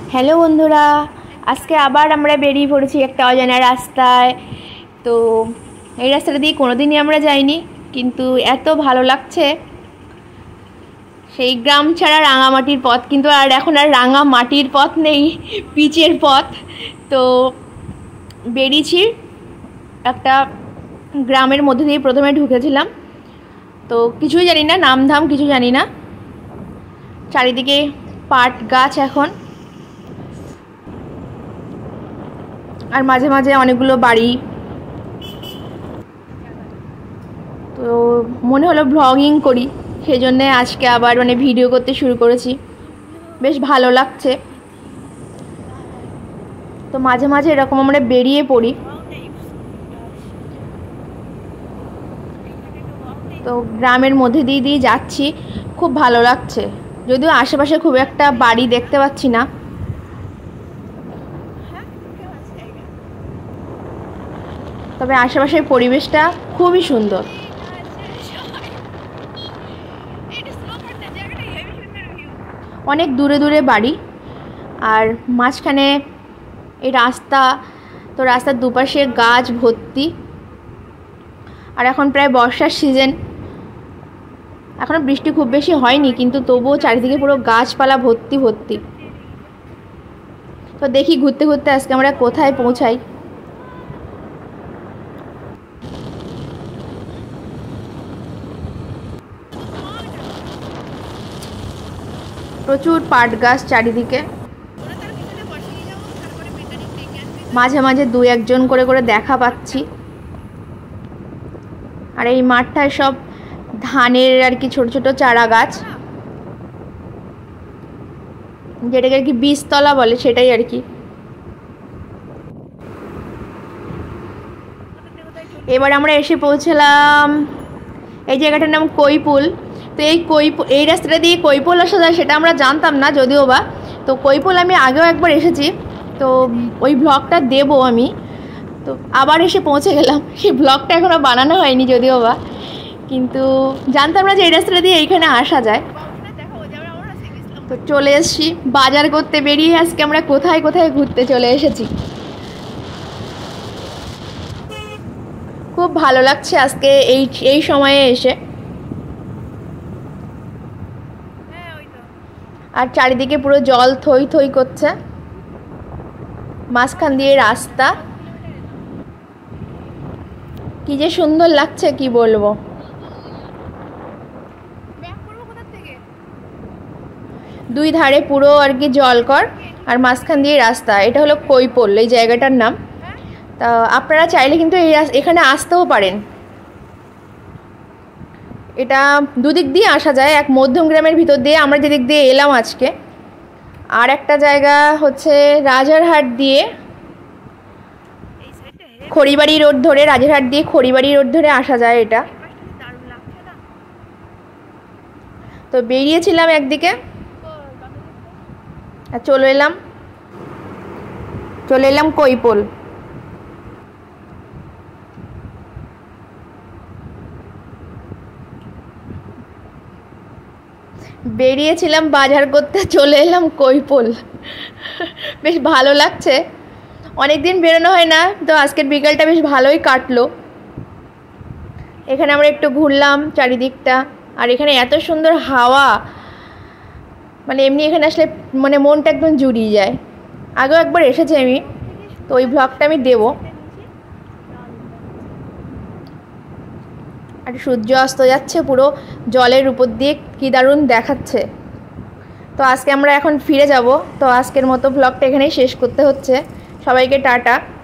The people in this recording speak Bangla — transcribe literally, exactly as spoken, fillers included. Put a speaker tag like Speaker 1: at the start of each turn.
Speaker 1: হ্যালো বন্ধুরা, আজকে আবার আমরা বেরিয়ে পড়েছি একটা অজানা রাস্তায়। তো এই রাস্তাটা দিয়ে কোনোদিনই আমরা যাইনি, কিন্তু এত ভালো লাগছে। সেই গ্রাম ছাড়া রাঙামাটির পথ, কিন্তু আর এখন আর রাঙা মাটির পথ নেই, পিচের পথ। তো বেরিয়েছি একটা গ্রামের মধ্যে দিয়ে, প্রথমে ঢুকেছিলাম। তো কিছুই জানি না, নাম ধাম কিছু জানি না। চারিদিকে পাট গাছ এখন, আর মাঝে মাঝে অনেকগুলো বাড়ি। তো মনে হলো ব্লগিং করি, সেই জন্যে আজকে আবার মানে ভিডিও করতে শুরু করেছি। বেশ ভালো লাগছে। তো মাঝে মাঝে এরকম আমরা বেরিয়ে পড়ি। তো গ্রামের মধ্যে দিয়ে দিয়ে যাচ্ছি, খুব ভালো লাগছে। যদিও আশেপাশে খুব একটা বাড়ি দেখতে পাচ্ছি না, তবে আশেপাশের পরিবেশটা খুবই সুন্দর। অনেক দূরে দূরে বাড়ি, আর মাঝখানে এই রাস্তা। তো রাস্তার দুপাশে গাছ ভর্তি। আর এখন প্রায় বর্ষার সিজন, এখনও বৃষ্টি খুব বেশি হয়নি, কিন্তু তবুও চারিদিকে পুরো গাছপালা ভর্তি ভর্তি। তো দেখি ঘুরতে ঘুরতে আজকে আমরা কোথায় পৌঁছাই। প্রচুর পাট গাছ চারিদিকে, মাঝে মাঝে দু একজন করে করে দেখা পাচ্ছি। আর এই মাঠটায় সব ধানের আর কি ছোট ছোট চারা গাছ, যেটাকে আর কি বীজতলা বলে, সেটাই আর কি। এবার আমরা এসে পৌঁছলাম এই জায়গাটার নাম কৈপুল। তো এই কৈপুল, এই রাস্তাটা দিয়ে কৈপুল আসা যায় সেটা আমরা জানতাম না যদিও বা। তো কৈপুল আমি আগেও একবার এসেছি, তো ওই ব্লগটা দেবো আমি। তো আবার এসে পৌঁছে গেলাম, সেই ব্লগটা এখনও বানানো হয়নি যদিও বা, কিন্তু জানতাম না যে এই রাস্তাটা দিয়ে এইখানে আসা যায়। তো চলে এসেছি বাজার করতে বেরিয়ে। আজকে আমরা কোথায় কোথায় ঘুরতে চলে এসেছি। খুব ভালো লাগছে আজকে এই এই সময়ে এসে। আর চারিদিকে পুরো জল থই থই করছে, মাঝখান দিয়ে রাস্তা। কি যে সুন্দর লাগছে কি বলবো। দুই ধারে পুরো আর কি জলকর, আর মাঝখান দিয়ে রাস্তা। এটা হলো কৈপুল এই জায়গাটার নাম। তা আপনারা চাইলে কিন্তু এই এখানে আসতেও পারেন। এটা দুদিক দিয়ে আসা যায়, এক মধ্যম গ্রামের ভিতর দিয়ে আমরা যেদিক দিয়ে এলাম আজকে, আর একটা জায়গা হচ্ছে রাজারহাট দিয়ে, খড়িবাড়ি রোড ধরে, রাজারহাট দিয়ে খড়িবাড়ি রোড ধরে আসা যায় এটা। তো বেরিয়েছিলাম একদিকে, আর চলে এলাম চলে এলাম কৈপুল। বেরিয়েছিলাম বাজার করতে, চলে এলাম কৈপুল। বেশ ভালো লাগছে, অনেক দিন বেরোনো হয় না, তো আজকের বিকালটা বেশ ভালোই কাটলো। এখানে আমরা একটু ঘুরলাম চারিদিকটা, আর এখানে এত সুন্দর হাওয়া, মানে এমনি এখানে আসলে মানে মনটা একদম জুড়িয়ে যায়। আগেও একবার এসেছি আমি, তো ওই ব্লগটা আমি দেবো। আর সূর্য অস্ত যাচ্ছে পুরো জলের উপর দিয়ে, কি দারুণ দেখাচ্ছে। তো আজকে আমরা এখন ফিরে যাব। তো আজকের মতো ব্লগটা এখানেই শেষ করতে হচ্ছে। সবাইকে টাটা।